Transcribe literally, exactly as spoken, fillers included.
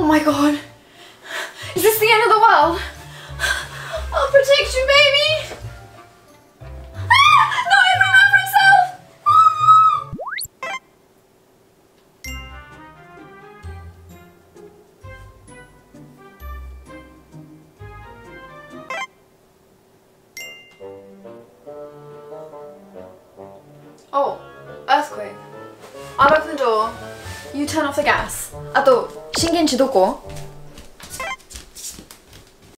Oh my god. Is this the end of the world? I'll protect you, baby. Ah! No, every man for himself. Oh, earthquake. I'll open the door. You turn off the gas. あと、震源地どこ?